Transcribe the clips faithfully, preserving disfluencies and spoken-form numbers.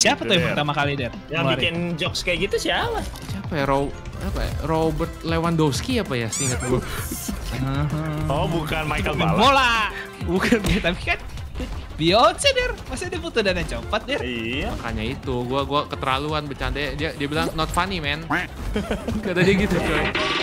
Siapa tuh yang pertama kali Der? Yang bikin jokes kayak gitu siapa? Siapa ya? Ro apa ya? Robert Lewandowski apa ya? Seingat gue. Oh, bukan Michael Ballack. Bola. Bukan dia, tapi kan Beyonce Der. Masa dia butuh dana copot Der? Iya. Makanya itu, gua gua keterlaluan bercanda. Dia dia bilang not funny, man. Kata dia gitu, coy.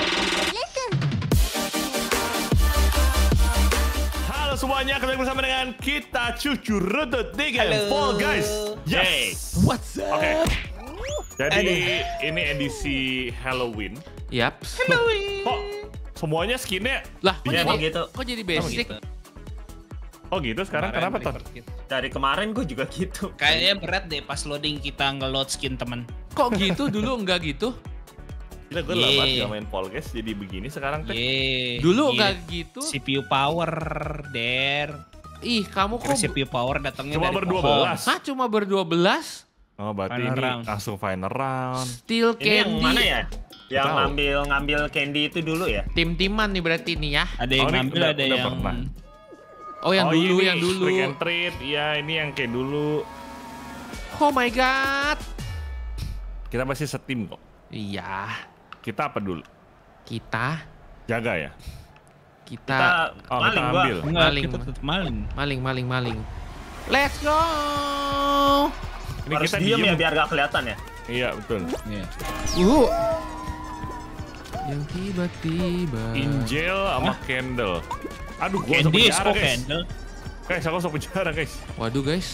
Halo semuanya, kembali bersama dengan kita Cucu Rutut di game Fall Guys. Yes. What's up? Oke. Jadi ini edisi Halloween. Yap. Halloween. Kok semuanya skinnya Lah, kok Iya, jadi emang gitu. kok jadi basic? gitu. oh gitu sekarang kenapa Ton? Dari kemarin gue juga gitu. Kayaknya berat deh pas loading kita nge-load skin temen. Kok gitu dulu enggak gitu? Gila gue Yeah. lama banget gak main Fall Guys jadi begini sekarang teh. Yeay. Dulu Gila. enggak gitu. C P U power Der. Ih, kamu Kira kok C P U power datangnya Cuma dari berdua pohon. belas. Hah, cuma berdua belas? Oh berarti Final ini round. langsung final round. Steel Ini yang Candy. mana ya? Yang Tahu. ngambil ngambil candy itu dulu ya? Tim-timan nih berarti nih ya. Ada yang Oh, ini ngambil, udah- ada udah yang pernah. Oh, yang Oh, dulu, ini yang dulu. Trick and treat. Iya, ini yang kayak dulu. Oh my god. Kita masih setim kok. Iya, Kita apa dulu? kita Jaga ya? kita, Kita Oh, kita maling gua. ambil. Enggak, Maling. kita tetap maling. maling maling maling. Let's go. Ini Harus kita diem diem. ya biar gak kelihatan ya. Iya, betul. Iya. Uh. Yang tiba-tiba. Angel sama Candle. Aduh, gua masuk Candy is penjara, kok guys. candle. Guys, aku masuk penjara, guys. Waduh guys.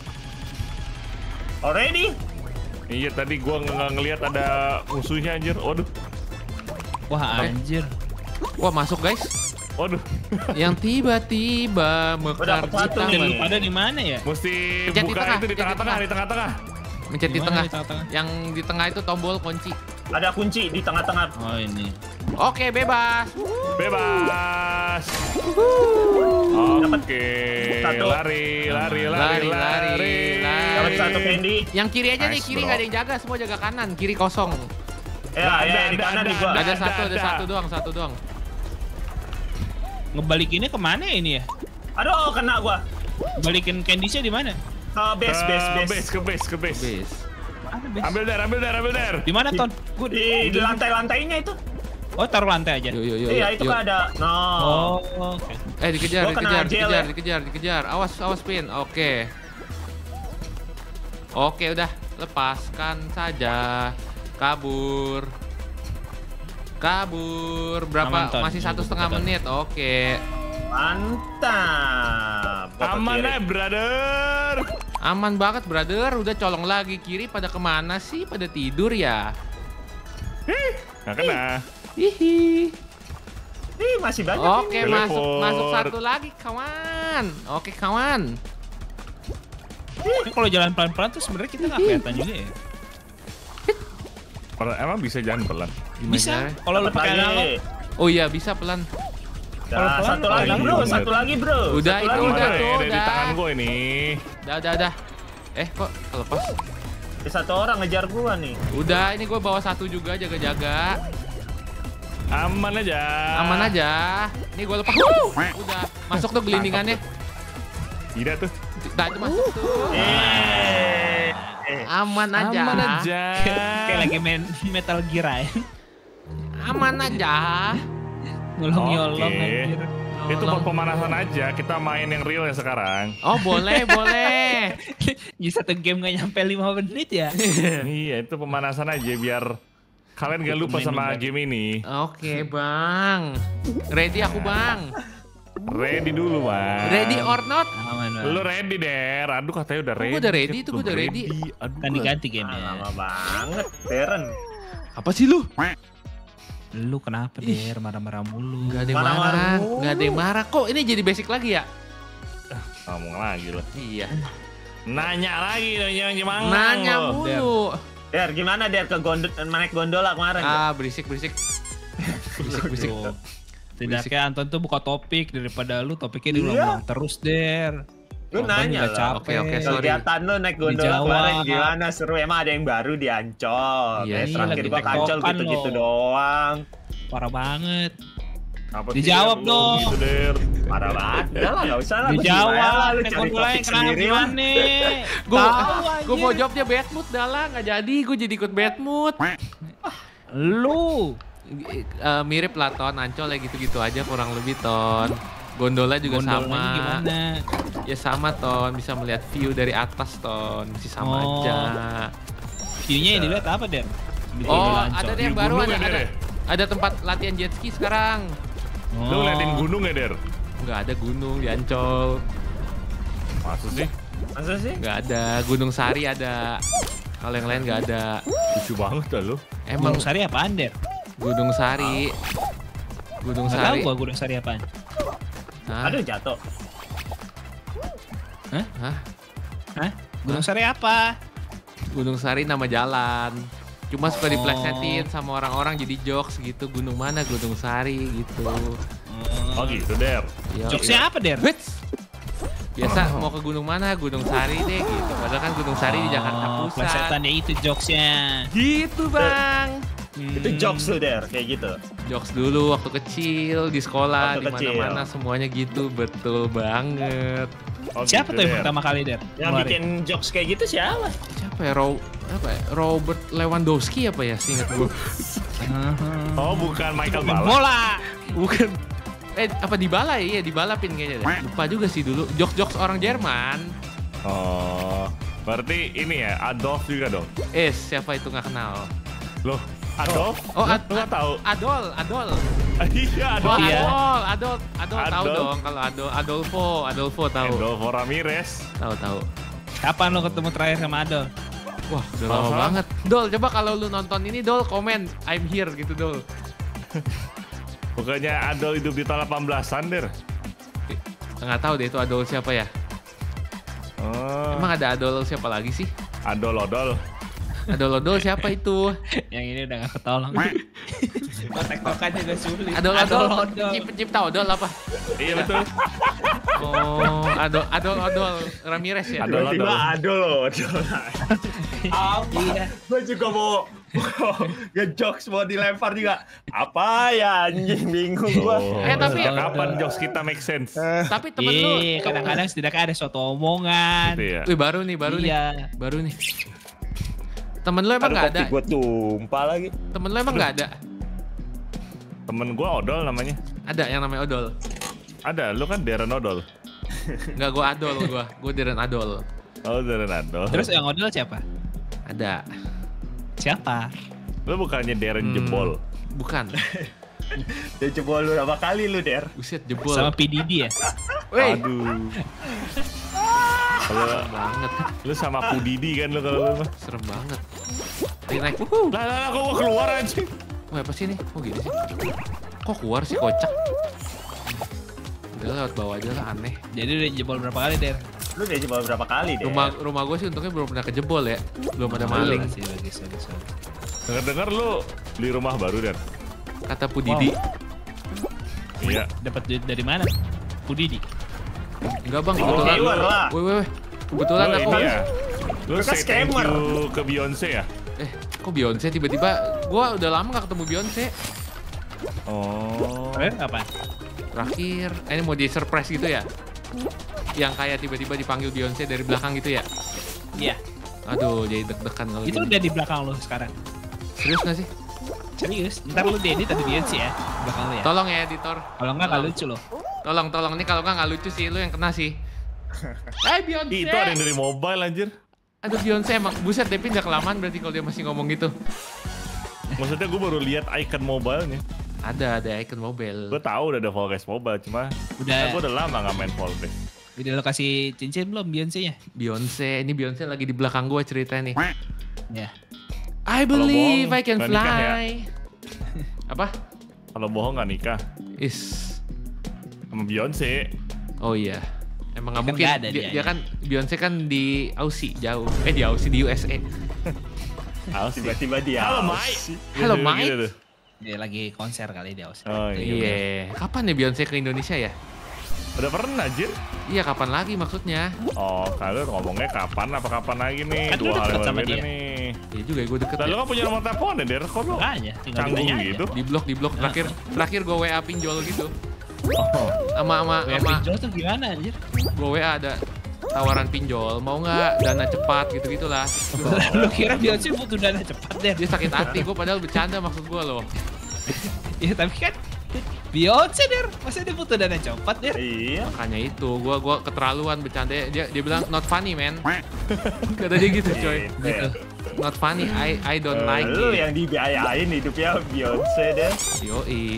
Already? Iya, tadi gua nggak ngelihat ada musuhnya anjir. Waduh. Wah anjir. Wah masuk guys. Waduh. Yang tiba-tiba mekar Udah kepatu di nih. taman. Lu pada di mana ya? Mesti Pencet di buka tengah, itu di pencet di tengah-tengah, tengah. di tengah-tengah. Mencet di Di mana tengah. di tengah-tengah? Yang di tengah itu tombol kunci. Ada kunci di tengah-tengah. Oh ini. Oke bebas. Bebas. Dapat Oke. satu. Lari, lari, lari, Lari, lari, lari. lari. Dapat satu candy. Yang kiri aja nih, Nice, kiri bro. nggak ada yang jaga, semua jaga kanan, kiri kosong. Ya, Ada, ya, di ada, kanan ada, nih gua. ada. Ada satu, ada ada. satu doang, satu doang. Ngebalikinnya kemana ini ya? Aduh, kena gua. Balikin candy-nya di mana? Ke base, Ke base, base. base, ke base, ke base. Bes. Ada base. Ambil der, ambil der, ambil der. Di mana Ton? Gua Di, di lantai-lantainya itu. Oh taruh lantai aja. Yuk, yuk, yuk. Iya, yuk, itu yuk. kan ada. No. Oh oke. Eh dikejar, Gua kena dikejar, jail dikejar, ya. dikejar, dikejar. Awas, awas pin. Oke. Oke, udah. Lepaskan saja. Kabur. Kabur. Berapa? Aman, Ton. Masih satu Ini setengah Ton. menit. Oke. Mantap. Gua ke Aman kiri. ya, brother. Aman banget, brother. Udah colong lagi kiri. Pada kemana sih? Pada tidur ya? Nggak kena. Hihi. Ih, masih banyak Oke, ini. masuk Teleport. masuk satu lagi, kawan. Oke, kawan. Ini kalau jalan pelan-pelan tuh sebenarnya kita nggak kelihatan juga ya. Pelan- Emang bisa jalan pelan? Gimana Bisa. caranya? Kalau lu Dapat pakai lagi. analog. Oh iya, bisa pelan. Nah, Pelan-pelan satu lagi, lagi, bro. bener. Satu lagi, bro. Udah, Satu itu lagi, udah bro. tuh. Ada di udah. tangan gue ini. Udah, udah, udah. Eh, kok kelepas? Ada satu orang ngejar gua nih. Udah, ini gue bawa satu juga, jaga-jaga. Aman aja. Aman aja. Ini gue lepas. Udah, masuk tuh gelindingannya. Tidak tuh. Nah, itu masuk tuh. Eh. Eh. Aman aja. Aman aja. Kayak lagi main Metal Gear aja. Aman aja. Nyolong-nyolong Oke. anjir. Itu buat pemanasan aja. Kita main yang real ya sekarang. Oh, boleh, boleh. Di satu game nggak nyampe lima menit ya. Iya, itu pemanasan aja biar kalian gak lupa sama game ini. Oke, Bang. Ready aku, Bang. Ready dulu, Bang. Ready or not? Aman Lu banget. ready, Der. Aduh, katanya udah Oh, gua ready. udah ready, itu Belum gua udah ready. Aduh. Kan diganti Ah, gamenya. lama banget, Teren. Apa sih lu? Lu kenapa Der marah-marah mulu? Gak ada yang Marah-marah marah. mulu. Gak ada yang marah. Kok ini jadi basic lagi ya? Ngomong lagi lo. Iya. Nanya lagi dong, jangan gimana Nanya lo. mulu. Der, gimana Der ke gondol, naik gondola kemarin? Ah, berisik, berisik. Berisik, berisik. Tuh. Tidaknya Anton tuh buka topik daripada lu topiknya Iya. diulang terus Der. Lu Abang nanya juga lah. capek. Oke, oke, sorry. Kegiatan lu naik gondola Dijawab. kemarin gimana? Seru, emang ada yang baru di Ancol. Iya, Kayak iya, terakhir lagi gua ke Ancol tektokan gitu-gitu lo. doang. Parah banget. Apa sih, Dijawab Der? Lu dong. Gitu, Der. Parah banget. Udah lah, nggak usah lah. Dijawab, Lu naik cari gondola topik yang kenapa sendiri lah. gimana? Gue Tahu, gue mau anjir. jawabnya bad mood dah lah, nggak jadi. Gue jadi ikut bad mood. Lu. Eh, mirip lah Ton, Ancol ya gitu-gitu aja kurang lebih Ton. Gondola juga Gondolanya sama. gimana? Ya sama Ton, bisa melihat view dari atas Ton, masih sama Oh. aja. View-nya yang dilihat apa, Der? Di Oh, gondola Ancol. ada deh yang Di baru gunung ada, ya, Der, ada, ya? ada tempat latihan jet ski sekarang. Lu ngeliatin gunung ya, Der? Nggak ada gunung di Ancol, Maksud sih? Masa sih? nggak ada. Gunung Sari ada. Kalau yang lain nggak ada. Lucu banget dah lu. Emang Gunung Sari apaan, Der? Gunung Sari. Gunung Nggak tahu Sari. gua Gunung Sari apaan. Hah? Aduh, jatuh. Hah? Hah? Hah? Gunung Sari apa? Gunung Sari nama jalan. Cuma suka Oh. diplesetin sama orang-orang jadi jokes gitu. Gunung mana? Gunung Sari gitu. Oh gitu, Der. Yo, Jokesnya apa, Der? Wits. Biasa mau ke gunung mana? Gunung Sari deh gitu. Padahal kan Gunung Sari di Jakarta Oh, Pusat. plesetannya itu jokesnya. Gitu bang. Itu jokes tuh, Der, kayak gitu. Jokes dulu waktu kecil di sekolah Waktu di mana-mana kecil. semuanya gitu, betul banget. Oh, Siapa gitu, tuh yang Der. pertama kali, Der? Yang Ngeluarin? bikin jokes kayak gitu siapa? Siapa ya? Ro apa ya? Robert Lewandowski apa ya? Seingat gue. Oh, bukan Michael Bala. Bola. Bukan. Eh apa Dybala ya? Iya Dybala pin kayaknya deh. Lupa juga sih dulu. Jokes-jokes orang Jerman. Oh, berarti ini ya Adolf juga dong. Eh siapa itu nggak kenal? Loh, Adolf? Oh, Lu Ad- nggak tahu? Adol, Adol. Iya, Oh, Adolf. Iya. Adol, Adol, Adol tahu Adol. dong kalau Adol, Adolfo, Adolfo tahu. Adolfo Ramirez. Tahu tahu. Kapan lo ketemu terakhir sama Adol? Wah, udah lama Masa? banget. Dol, coba kalau lu nonton ini Dol komen I'm here gitu Dol. Bukannya Adol hidup di tahun delapan belasan, Der? Nggak tahu deh itu Adol siapa ya. Oh, Emang ada Adol siapa lagi sih? Adol Odol. Adol Odol siapa itu? Yang ini udah gak ketolong. Kontak-kontaknya udah sulit. Adol Odol, Odol. Cip- pencipta Odol apa? Iya betul. Oh, Adol Adol Odol Ramirez ya. Adol. Tiba-tiba Adol, Adol. Iya. Gue juga mau nge-jokes mau dilempar juga. Apa ya anjing, bingung gua. Oh, Eh, tapi- sejak kapan jokes kita make sense? Tapi temen lu, Iya, kadang-kadang setidaknya ada suatu omongan. Gitu ya. wih baru nih, baru nih, Iya. baru nih. Temen lu emang Aduh, nggak ada? kopi gue tumpah lagi. Temen lu emang nggak ada? Temen gua Odol namanya. Ada yang namanya Odol. Ada, lu kan Darren Odol. Nggak, gua Adol gua. Gua Darren Adol. Oh, Darren Odol. Terus yang Odol siapa? Ada. Siapa? Lu bukannya Darren Hmm. Jebol. Bukan. Dia coba lu berapa kali lu, Der? Buset jebol. Sama P. Diddy ya? Wih, Aduh. Kalau banget. lu sama Pudidi kan lu kalau lu mah. Serem banget. Naik naik. Wuhu. Lah lah lah, kok gua keluar anjing. Wah, apa sih ini? Kok gini sih? Kok keluar sih kocak? Udah lewat bawah aja lah, aneh. Jadi udah jebol berapa kali, Der? Lu dia coba berapa kali, Der? Rumah rumah gue sih untungnya belum pernah kejebol ya. Belum ada maling. Sih, bagus, bagus, bagus. Dengar-dengar lu beli rumah baru dan. Kata Pudidi. Iya. Dapat duit dari mana? P. Diddy. Enggak bang, Oh, kebetulan. viewer lah. Wih, wih, wih. Kebetulan Lu aku. ini ya. Lu Lu kan say thank scammer. you ke Beyonce ya? Eh, kok Beyonce tiba-tiba? Gua udah lama gak ketemu Beyonce. Oh. Terakhir apa? Terakhir, eh, ini mau di surprise gitu ya? Yang kayak tiba-tiba dipanggil Beyonce dari belakang gitu ya? Iya. Aduh, jadi deg-degan kalau Itu gini. udah di belakang lo sekarang. Serius gak sih? Serius? Ntar lu diedit tadi Beyonce ya? Belakang lu ya? Tolong ya editor. Kalau enggak nggak lucu loh. Tolong, tolong. Nih kalau nggak nggak lucu sih, lu yang kena sih. Eh Beyonce. Ih, itu ada yang dari mobile anjir. Aduh Beyonce emang buset Devin udah kelamaan berarti kalau dia masih ngomong gitu. Maksudnya gue baru lihat icon mobile-nya. Ada ada icon mobile. Gue tahu udah ada Fall Guys Mobile, cuma Udah. gue udah lama nggak main Fall Guys. Udah lo kasih cincin belum Beyonce-nya? Beyonce, ini Beyonce lagi di belakang gue ceritanya nih. Ya. I believe bohong, I can nggak nikah ya? fly. Apa? Kalau bohong nggak nikah Is. sama Beyonce. Oh iya. Emang nggak Kan mungkin. nggak ada dia, dia, dia ya. kan Beyonce kan di Aussie jauh. Eh di Aussie di U S A. Aussie. Tiba-tiba dia. Halo Mike. Halo, Gitu, Mike. gitu tuh. Dia lagi konser kali dia Aussie. Oh iya. Iya. Kapan ya Beyonce ke Indonesia ya? Udah pernah anjir. Iya kapan lagi maksudnya? Oh, kalian ngomongnya kapan apa kapan lagi nih? Kan lu Dua hal deket yang sama berbeda dia. nih. Iya juga ya, gue deket Lalu ya. kan punya nomor telepon ya, Der? Kok lu Makanya, tinggal canggung ditanya aja. gitu? Di blok, di blok. Terakhir, terakhir gue W A pinjol gitu. Oh. Sama, sama, W A sama. pinjol tuh gimana anjir? Gue W A ada tawaran pinjol. Mau nggak dana cepat gitu-gitulah. Lu kira Beyonce butuh dana cepat deh? Dia sakit hati, gue padahal bercanda maksud gue loh. Ya tapi kan Beyonce der, masa dia butuh dana cepat der? Iya. Makanya itu, gue gua keterlaluan bercanda. Dia dia bilang not funny man. Kata dia gitu coy. Gitu. Not funny, I I don't like Lu it. yang dibiayain hidupnya Beyonce deh. Yoi.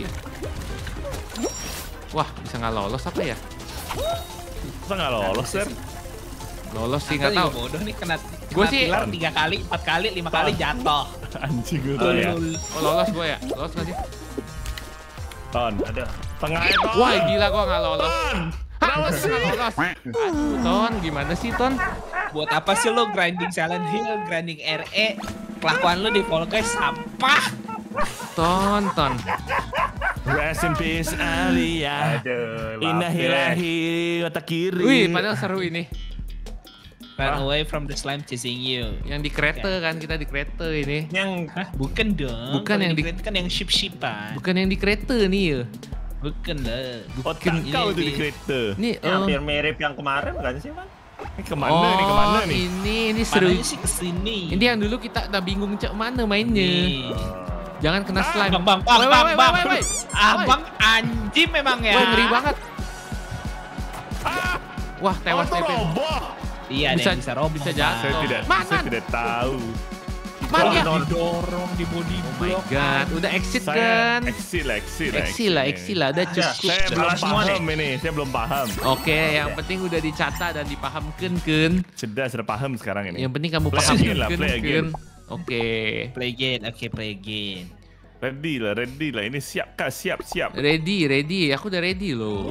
Wah, bisa nggak lolos apa ya? Masa nggak lolos, Der? Lolos sih Angka nggak tahu. juga bodoh nih kena, Gua kena sih- pilar tiga kali, empat kali, lima kali jatuh. Anjing gue Oh, tuh iya. ya. Oh, lolos gue ya? Lolos nggak sih? Ton, Ada. tengah ya, Ton. Wah, gila gue nggak lolos. Ton, Hah, nggak lolos. Aduh, Ton, gimana sih Ton? Buat apa sih lo grinding Silent Hill, grinding R E? Kelakuan lo di Fall Guys sampah. Ton, Ton. rest in peace Alia. Aduh. Inahilahi mata kiri. Wih, padahal seru ini. Run away from the slime chasing you. Yang di kereta kan, kita di kereta ini. Yang Hah? Bukan dong. Bukan Kalau yang di- kereta kan yang ship-shipan. Bukan yang di kereta nih ya. Bukan lah. Otak Ini kau tuh di di- kereta. Nih, yang oh. hampir mirip yang kemarin kan sih, Bang? Ini kemana nih, kemana nih? ini, ini seru. Mananya sih kesini. Ini yang dulu kita udah bingung cek mana mainnya. Nih. Jangan kena slime. Bang, bang, bang, Woi, bang, woi, bang. woi, woi. Abang anjing memang ya. Woi, ngeri banget. Ah, Wah, tewas auto T P. roboh. Iya, Bisa- bisa, bisa roboh. bisa Bang. jatuh. Saya tidak, Man, saya man. tidak tahu. Man ya. Didorong di body Oh my god, udah exit Saya kan? exit lah, exit lah. Exit lah, exit lah, udah cukup. Saya belum Salah semua paham ini, saya belum paham. Oke, yang penting udah dicatat dan dipahamkan kan. Sudah, sudah paham sekarang ini. Yang penting kamu Play paham again lah, kan. play again. Oke. Play again, oke play again. Ready lah, ready lah. Ini siap kah? Siap, siap. Ready, ready. Aku udah ready loh.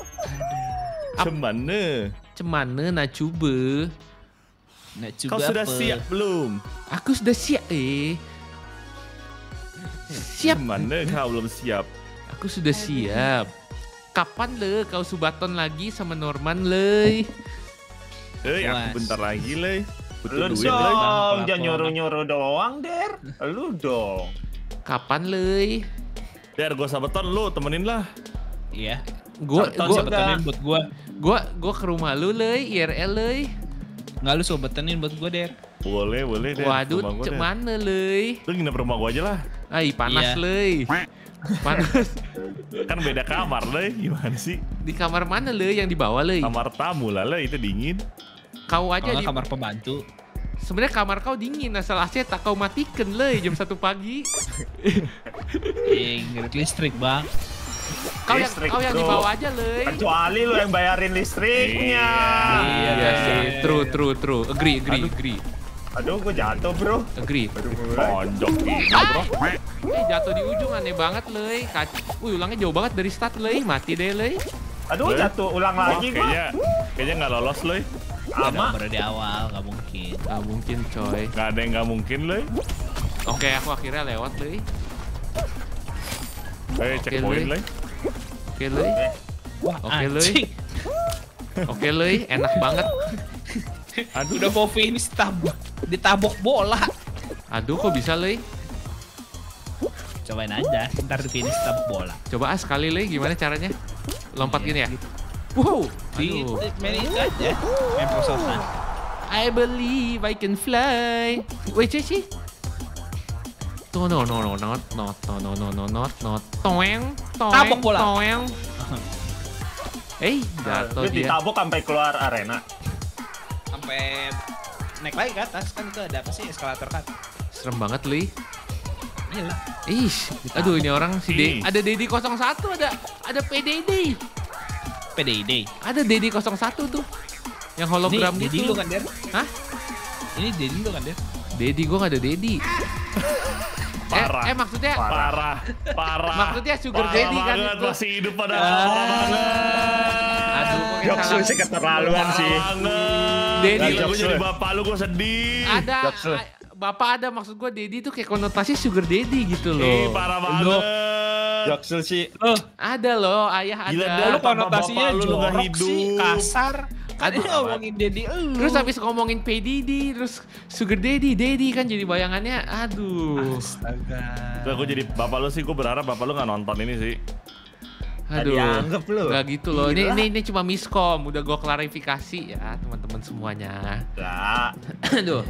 Cemana? Cemana nak cuba? Nak coba Kau sudah apa? siap belum? Aku sudah siap eh. Siap. Cemana kau belum siap? Aku sudah siap. Kapan le kau subaton lagi sama Norman le? Eh, Was. aku bentar lagi lah. Butuh Lu duit lah. dong, Bang, jangan pelakon. nyuruh-nyuruh doang, Der. Lu dong. Kapan le? Der, gue sabeton lu, temenin lah. Iya. Gua Sabeton gua siapa? Sebutenin buat gua. gua gua ke rumah lu le, I R L le. Nggak lu sebutenin buat gua der. Boleh, boleh Der. Waduh, Rumah gua, cek Der. mana le? Lu nginep rumah gua aja lah. Ai panas Iya. le. Panas. Kan beda kamar lah, gimana sih? Di kamar mana le yang dibawa le? Kamar tamu lah, lah itu dingin. Kau aja Kalau di nggak kamar pembantu. sebenarnya kamar kau dingin asal A C tak kau matikan le jam satu pagi. Eh, ngirit listrik bang. Kau yang Listrik, kau yang bro. dibawa aja le. Kecuali lu yang bayarin listriknya. Iya Iya, sih, iya. true true true. Agree agree agree. Aduh, gue jatuh, bro. Agree. Tonjok gini, Ah! bro. Eh jatuh di ujung aneh banget le. Kac Wih ulangnya jauh banget dari start le. Mati deh le. Aduh, Lu? jatuh ulang Wah, lagi, kayaknya, gua. kayaknya nggak lolos loh. Ama. Baru di awal, nggak mungkin. Gak mungkin coy. Nggak ada yang nggak mungkin loh. Oke aku akhirnya lewat le. Eh, Oke, checkpoint Lu. lah. Oke le. Wah, Oke, Luy. anjing. Oke le. Enak banget. Aduh, Udah mau finish tabok, ditabok bola. Aduh kok bisa le. Cobain aja, ntar di finish tabok bola. Coba ah sekali le. Gimana caranya? Lompat gini ya? Wow. Di Aduh. main itu aja, main prosotan. I believe I can fly. Wait, Ceci. No, no, no, no, not, not, no, no, no, no, not, not. Toeng, toeng, Tabok bola. toeng. Eh, jatuh Lu dia. ditabuk sampai keluar arena. Sampai naik lagi ke atas kan itu ada apa sih eskalator kan? Serem banget, Li. Iya lah. Ih, aduh ini orang si D. Ih. Ada Dedi nol satu, ada ada P D D. P D I D. Ada Dedi nol satu tuh. Yang hologram Ini Dedi gitu. lu kan der? Hah? Ini Dedi lu kan der? Dedi gua gak ada Dedi. Parah. Eh, eh maksudnya parah, parah. Maksudnya sugar Parah daddy kan banget, itu. masih hidup pada Ah. parah banget. aduh kok kayak Joksu salah. sih keterlaluan sih. Banget. Daddy. Gila, gue Joksu. jadi bapak lu, gue sedih. Ada Joksu. a- Bapak ada maksud gua Dedi tuh kayak konotasi sugar daddy gitu Ih, loh. parah Lu. banget. Joksu sih. Oh, Ada loh, ayah Gila, ada. dah. lu Tanpa konotasinya bapak lu, lu nggak jorok hidup. sih, kasar. Ada ngomongin Daddy lu. Terus habis ngomongin P Diddy, terus Sugar Daddy, Daddy kan jadi bayangannya, aduh. Astaga. Tuh, gue jadi bapak lu sih, gue berharap bapak lu nggak nonton ini sih. Aduh. dianggap lu. Gak gitu loh. Ini, Gila. ini ini cuma miskom, udah gue klarifikasi ya teman-teman semuanya. Enggak. Aduh.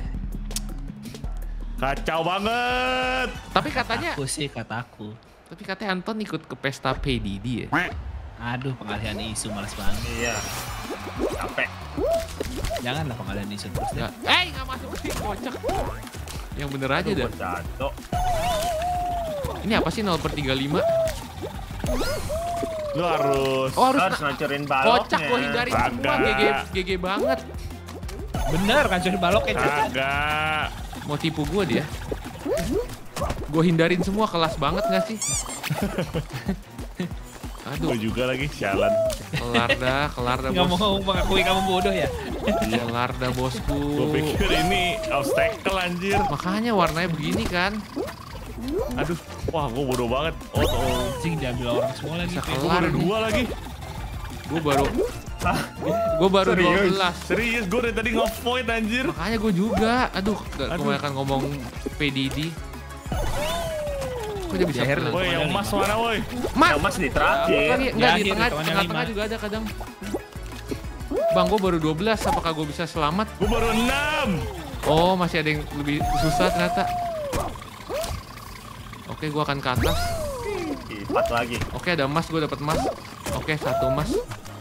Kacau banget. Tapi katanya, Aku sih kataku. tapi katanya Anton ikut ke pesta P Diddy ya. Aduh, pengalihan isu malas banget. Iya. Capek. Janganlah pengalihan isu terus deh. Nggak, eh nggak masuk sih, kocak. Yang bener aja dah. Bercado. Ini apa sih nol per tiga puluh lima? Lu harus. Oh harus, Harus na- ngancurin baloknya. kocak gue hindarin semua, G G, Kagak. G G banget. Bener kan jadi balok kayak gitu. Kagak. Mau tipu gue dia. Gue hindarin semua, kelas banget gak sih? Aduh, Gue juga lagi sialan. kelar dah, kelar dah Nggak bos. mau mengakui kamu bodoh ya. Kelar dah bosku. Gue pikir ini obstacle anjir. Makanya warnanya begini kan. Aduh, wah gue bodoh banget. Oh, oh. Anjing diambil orang semua lagi. Bisa Gue kelar baru nih. dua lagi. Gue baru, gue baru dua Serius? belas. Serius, gue dari tadi nge-void anjir. Makanya gue juga. Aduh, gak Aduh. kebanyakan ngomong P Diddy. Kok dia bisa Jahir kelar? lu. Woi, yang emas mana woi? Mas, Yang mas di Lagi, terakhir. enggak di Jahir, tengah, temannya tengah-tengah lima. juga ada kadang. Bang, gue baru dua belas, apakah gue bisa selamat? Gue baru enam. Oh, masih ada yang lebih susah ternyata. Oke, gue akan ke atas. Empat lagi. Oke, ada emas, gue dapat emas. Oke, satu emas.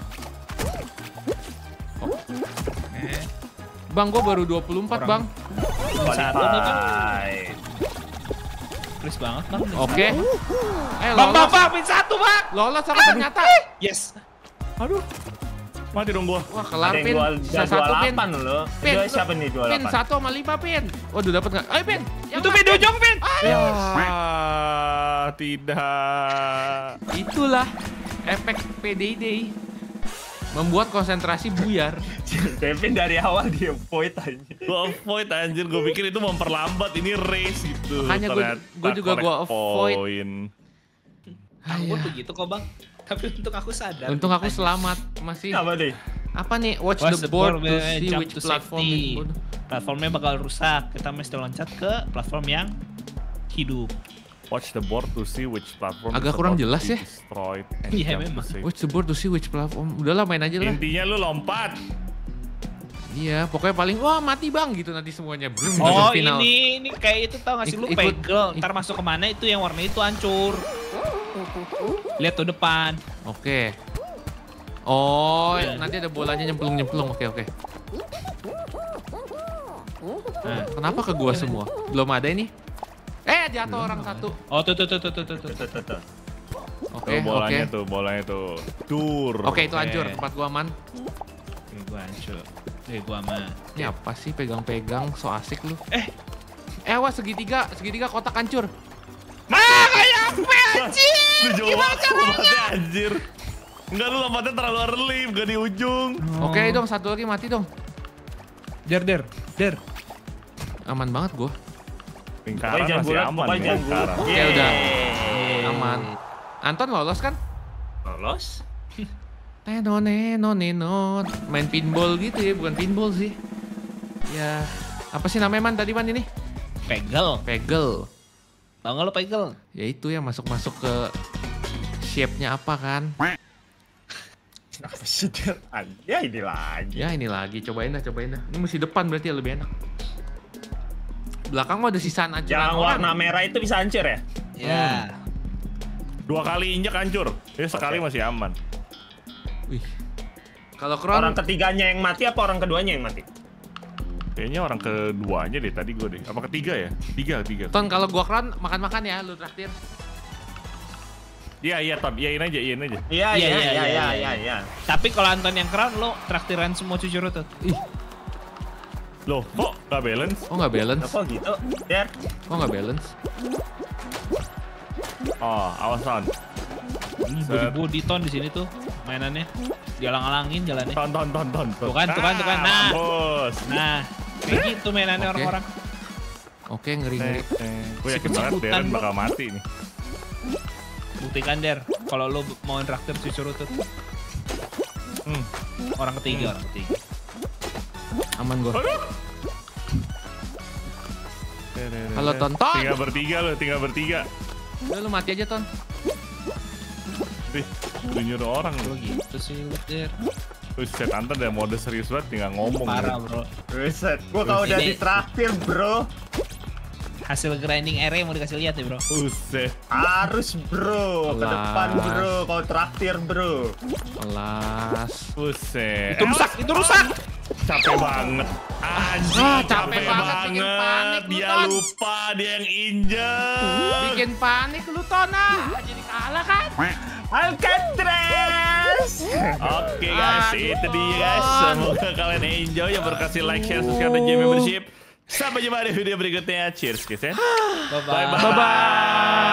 Eh, Bang, gue baru dua puluh empat, Bang. cuma satu nih bang. Qualify. Please banget bang. Oke. Eh, Bang, bang, lolos. bang, min satu bang. Lolos aku ternyata. Yes. Aduh. Mati dong gua. Wah, kelar, Ada yang Pin. dua, Sisa dua satu, Pin. delapan loh. Pin, Dua siapa nih dua Pin, delapan? satu sama lima, Pin. Waduh, dapat nggak? Ayo, Pin. Yang Itu emas, video jong, Pin. Ah, tidak. Itulah efek P Diddy. Membuat konsentrasi buyar. Kevin dari awal dia void aja. Gue avoid anjir, gue pikir itu memperlambat, ini race gitu. Makanya gua- Ternyata gua juga gua collect avoid. point. Aku begitu kok bang. Tapi untung aku sadar. Untung aku selamat. Masih Apa deh? apa nih? Watch, Watch the board to eh, see jump which to platform safety. is good. Platformnya bakal rusak. Kita mesti loncat ke platform yang hidup. Watch the board to see which platform Agak is kurang about to jelas be ya. destroyed and Iya, jump to memang. save. Watch the board to see which platform. Udahlah main aja lah. Intinya lu lompat. Iya, pokoknya paling wah mati bang gitu nanti semuanya. Brum, Oh masuk final. ini ini kayak itu tau gak sih lu Ikut- ikut- pegel. ik- Ntar masuk kemana itu yang warna itu hancur. Lihat tuh depan. Oke. Oh, Iya. nanti ada bolanya nyemplung-nyemplung. Oke, oke. Nah. Kenapa ke gua semua? Belum ada ini. Eh, jatuh orang satu. Oh tuh tuh tuh tuh tuh tuh. tuh. Tuh, tuh, tuh. Oke, Tuh, oke. bolanya tuh, bolanya tuh. Dur. Oke, itu Oke. hancur. Tempat gua aman. Oke, gua hancur. Eh gua mah. Ini apa sih pegang-pegang so asik lu? Eh, Eh, wah segitiga, segitiga kotak hancur. mah kayak apa anjing? Lu jauh banget lompatnya anjir. Enggak, lu lompatnya terlalu early, bukan di ujung. Oke dong, satu lagi mati dong. Der der der. Aman banget gua. Lingkaran Pokoknya jangan masih bulat, aman pokoknya ya, jangan bulat. lingkaran. Oke, Yeay. udah. Aman. Anton lolos kan? Lolos? Neno neno neno. Main pinball gitu ya, bukan pinball sih. Ya, apa sih namanya man tadi man ini? Pegel. Pegel. Tau gak lu pegel? Ya itu yang masuk-masuk ke shape-nya apa kan? Apa sih dia? Ya ini lagi. Ya ini lagi, cobain dah, cobain dah. Ini mesti depan berarti ya lebih enak. Belakang mah ada sisaan ancuran Yang orang. warna merah itu bisa hancur ya? Ya. Dua kali injek hancur. Jadi sekali masih aman. Wih. Kalau Kron, Orang ketiganya yang mati apa orang keduanya yang mati? Kayaknya orang keduanya deh tadi gue deh. Apa ketiga ya? Tiga, tiga. Ton kalau gua Kron makan-makan ya, lu traktir. Iya, iya Ton. Iyain aja, iyain aja. Iya, Iya, iya, iya, iya, iya, iya, iya. iya, iya. Tapi kalau Anton yang crown lo traktiran semua cucu rutut. Ih, Loh, kok gak balance? kok nggak balance? Apa gitu? Der, Kok nggak balance? Oh, awas Ton. Ini Set. body body ton di sini tuh mainannya. Dialang-alangin jalannya. Ton, ton, ton, ton. Tuh kan, tuh kan, tuh kan. Nah. Mampus. Nah, kayak gitu mainannya Oke. orang-orang. Oke, ngeri-ngeri. Gue yakin banget Sikut-sikutan, Darren bro. bakal mati nih. Buktikan Der, kalau lo mau traktir cucu rutut. Hmm. Orang ketiga, orang ketiga. Aman gua. Aduh. Halo, Ton. Ton! Tinggal bertiga lo, tinggal bertiga. Udah, lu mati aja, Ton. Ih, lu nyuruh orang Lo lo. gitu sih lu Der. Buset, Anta udah mode serius banget, tinggal ngomong. Parah lu. bro. Buset, gua kalau udah Ini- ditraktir bro, Hasil grinding area mau dikasih lihat ya bro. Buset. harus bro, ke Alah. depan bro, kalau traktir bro. Kelas. Buset. Itu rusak, itu rusak. Capek banget. Anjing, Ah, capek, capek banget, bikin panik lu, Dia Ton. lupa, dia yang injek. Bikin panik lu, Ton. Ah, jadi kalah kan? Alcatraz. Oke guys, Aduh, itu dia guys. Ton. Semoga kalian enjoy. Yang berkasih like, share, subscribe, dan join membership. Sampai jumpa di video berikutnya. Cheers guys ya. Bye bye. Bye-bye.